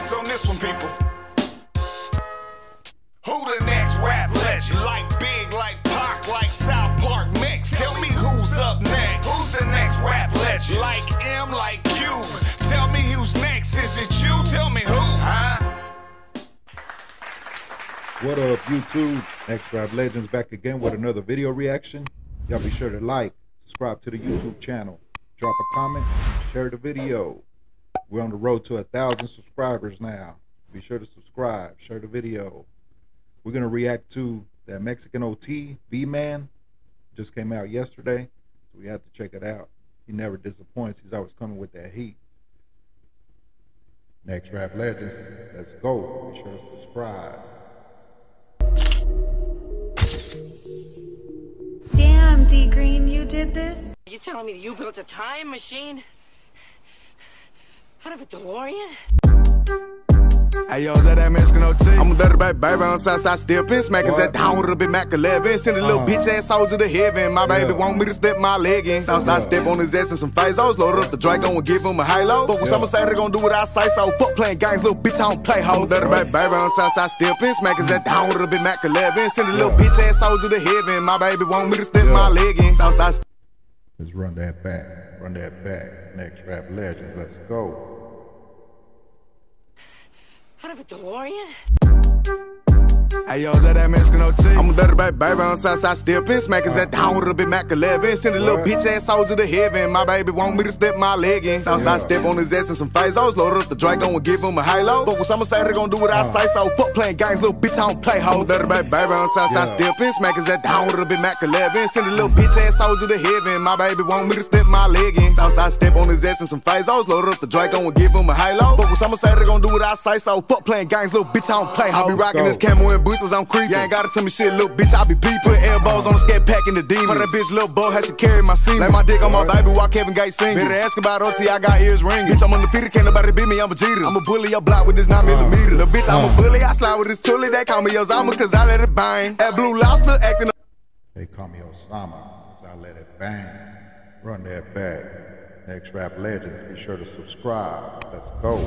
next on this one, people? Who the next rap legend? Like Big, like Pac, like South Park Mix. Tell me who's up next. Who's the next rap legend? Like M, like Cube. Tell me who's next. Is it you? Tell me who, huh? What up, YouTube? Next Rap Legends back again with another video reaction. Y'all be sure to like, subscribe to the YouTube channel, drop a comment, and share the video. We're on the road to 1,000 subscribers now. Be sure to subscribe, share the video. We're gonna react to that Mexican OT, V-Man. Just came out yesterday, so we had to check it out. He never disappoints. He's always coming with that heat. Next Rap Legends, let's go. Be sure to subscribe. Damn, D Green, you did this? You telling me that you built a time machine out of a DeLorean? Hey yo, is that Mexican OT? I'm a dirty baby on Southside Steppin', smackin' that down with a bit Mac 11. Send a little bitch ass soldier to heaven. My baby want me to step my leg in. Southside step on his ass and some phasos. Load up the Draco and give him a halo. But when someone say they gon' do what I say, so fuck playing games, little bitch, I don't play ho. Dirty baby on Southside Steppin', smackin' that down with a bit Mac 11. Send a little bitch ass soldier to heaven. My baby want me to step my leg in. Southside. Let's run that back. Run that back. Next Rap Legends, let's go. Out of a DeLorean? Hey yo, is that Mexican OT? I'm a dirty baby on Southside Steppin', smackin' that down with a bit Mac 11. Send a little bitch ass soldier to heaven. My baby want me to step my leg in. Southside step on his ass and some phasos. Load up the Draco and give him a halo. But when someone say they gon' do what I say, so fuck playing games, little bitch, I don't play ho. Dirty baby on Southside Steppin', smackin' that down with a bit Mac 11. Send a little bitch ass soldier to heaven. My baby want me to step my leg in. Southside step on his ass and some phasos. Load up the Draco and give him a halo. But when someone say they gon' do what I say, so fuck playing games, little bitch, I don't play ho. I be rockin' this camo and boosters, I'm creepin'. You ain't gotta tell me shit, little bitch, I be peepin'. Put elbows on the scat pack in the demon. That bitch, little boy, how she carry my semen. Lay my dick on my baby while Kevin Gates singing. Better ask about OT, I got ears ringing. Bitch, I'm undefeated, can't nobody beat me, I'm a cheater. I'm a bully, your block with this 9mm. Little bitch, I'm a bully, I slide with this tully. They call me Osama, cause I let it bang. That blue lobster acting. They call me Osama, cause I let it bang. Run that back. Next Rap Legends, be sure to subscribe. Let's go.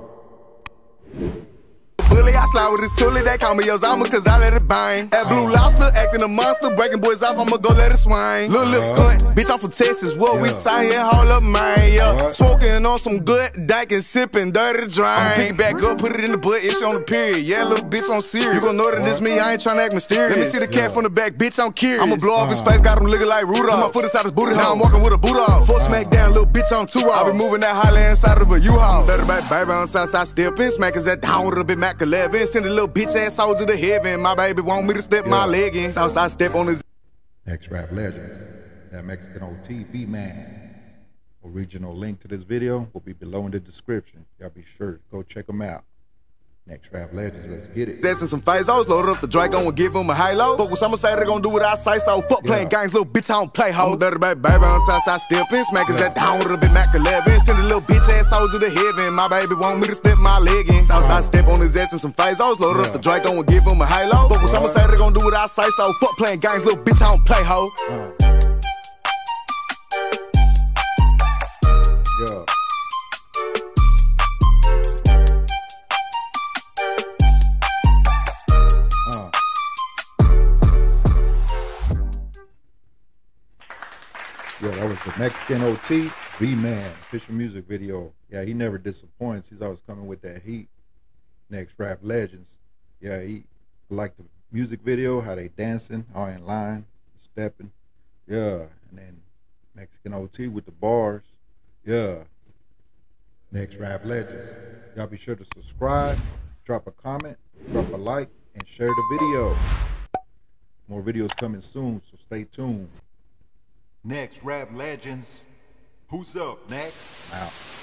Bully, I slide with this tully, they call me Osama, cause I let it bang. That blue lobster, acting a monster, breaking boys off, I'ma go let it swing. Little lip cunt, bitch, I'm from Texas, what we say here, hold up, man, yeah. Smoking on some good dank and sipping dirty drink. I'ma pick it back up, put it in the butt, it's on the period. Yeah, little bitch, on serious. You gon' know that this me, I ain't tryna act mysterious. Let me see the cat from the back, bitch, I'm curious. I'ma blow off his face, got him looking like Rudolph. My foot inside his booty hole, now I'm walking with a boot off. Fuck smack down, little bitch, on 2 I be moving that Highland inside of a U-Haul. Dirty baby on Southside Steppin', smackin' that down with a bit Mac 11. Send a little bitch ass soldier to heaven. My baby want me to step my leg in. Southside step on his. Next Rap Legends, that Mexican OT, V-Man. Original link to this video will be below in the description. Y'all be sure to go check them out. Next Rap Legends, let's get it. That's in some phasos, load up the Draco and give him a halo. But when someone say they gon' do what I say, so fuck playing games, little bitch, I don't play ho. I'm a dirty baby on Southside Steppin', smackin' that down with a bit Mac 11. Send a little bitch ass soldier to heaven. My baby want me to step my leg in. Southside step on his ass and some phasos, load up the Draco and give him a halo. But when someone say they gon' do what I say, so fuck playing games, little bitch, I don't play ho. Yeah. Yeah, that was the Mexican OT, V-Man, official music video. Yeah, he never disappoints. He's always coming with that heat. Next Rap Legends. Yeah, he liked the music video, how they dancing, all in line, stepping. Yeah, and then Mexican OT with the bars. Yeah. Next Rap Legends. Y'all be sure to subscribe, drop a comment, drop a like, and share the video. More videos coming soon, so stay tuned. Next Rap Legends. Who's up next? Out.